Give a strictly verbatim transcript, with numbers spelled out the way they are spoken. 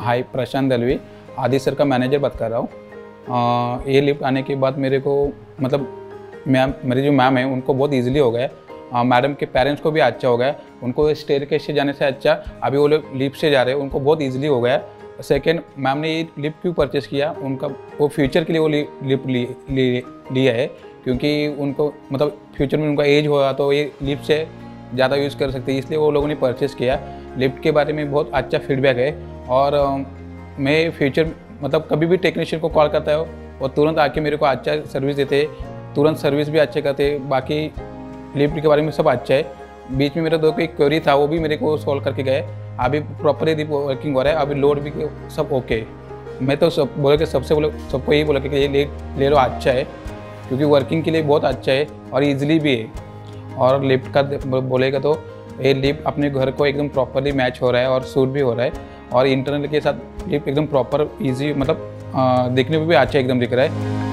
हाय, प्रशांत दलवी, आदि सर का मैनेजर बात कर रहा हूँ। ये लिफ्ट आने के बाद मेरे को मतलब मैम मेरी जो मैम है उनको बहुत इजीली हो गया। मैडम के पेरेंट्स को भी अच्छा हो गया, उनको स्टेयरकेस से जाने से अच्छा अभी वो लोग लिफ्ट से जा रहे हैं, उनको बहुत इजीली हो गया। सेकेंड, मैम ने ये लिफ्ट क्यों परचेज़ किया, उनका वो फ्यूचर के लिए वो लिफ्ट ली, ली, लिया है, क्योंकि उनको मतलब फ्यूचर में उनका एज होगा तो ये लिफ्ट से ज़्यादा यूज़ कर सकते हैं, इसलिए वो लोगों ने परचेज़ किया। लिफ्ट के बारे में बहुत अच्छा फीडबैक है और मैं फ्यूचर मतलब कभी भी टेक्नीशियन को कॉल करता है और तुरंत आके मेरे को अच्छा सर्विस देते, तुरंत सर्विस भी अच्छे करते। बाकी लिफ्ट के बारे में सब अच्छा है। बीच में मेरा दो कोई क्वेरी था, वो भी मेरे को सॉल्व करके गए। अभी प्रॉपरली वर्किंग हो रहा है, अभी लोड भी सब ओके। मैं तो सब बोले कि सबसे बोले सबको यही बोला कि ये ले ले लो, अच्छा है, क्योंकि वर्किंग के लिए बहुत अच्छा है और ईजिली भी है। और लिफ्ट का बोलेगा तो ये लिफ्ट अपने घर को एकदम प्रॉपरली मैच हो रहा है और सूट भी हो रहा है, और इंटरनल के साथ लिफ्ट एकदम प्रॉपर ईजी मतलब आ, देखने में भी अच्छा एकदम दिख रहा है।